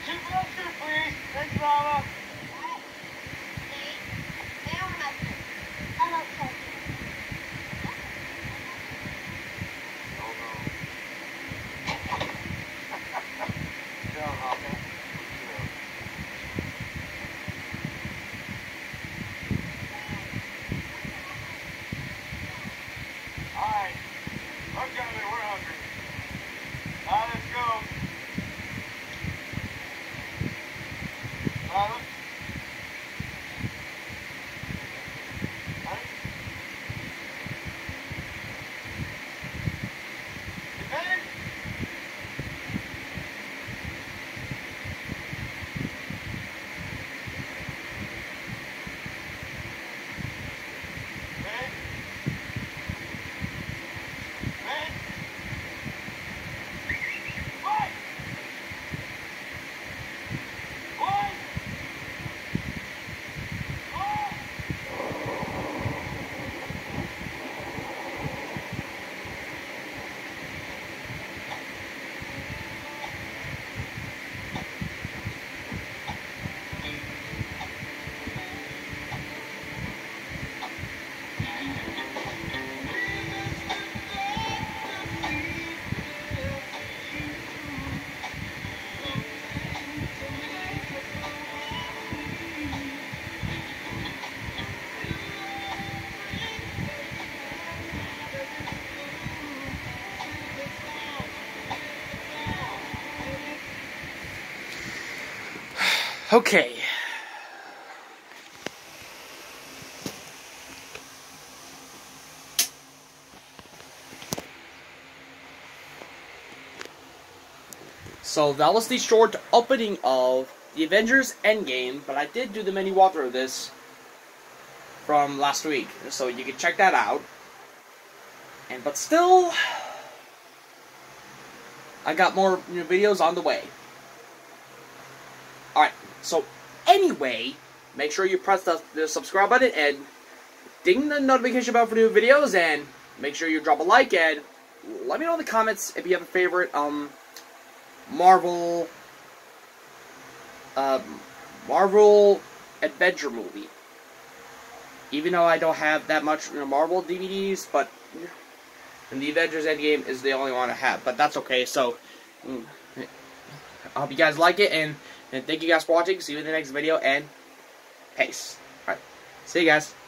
please. Thanks, Mama. Alright, look at me, we're hungry. Alright, let's go. Alright, Okay. So that was the short opening of the Avengers Endgame, but I did do the mini walkthrough of this from last week, so you can check that out. But still, I got more new videos on the way. Alright, so anyway, make sure you press the subscribe button and ding the notification bell for new videos, and make sure you drop a like, and let me know in the comments if you have a favorite Marvel adventure movie. Even though I don't have that much Marvel DVDs, but the Avengers Endgame is the only one I have, but that's okay. So I hope you guys like it, and thank you guys for watching. See you in the next video, and peace. Alright, see you guys.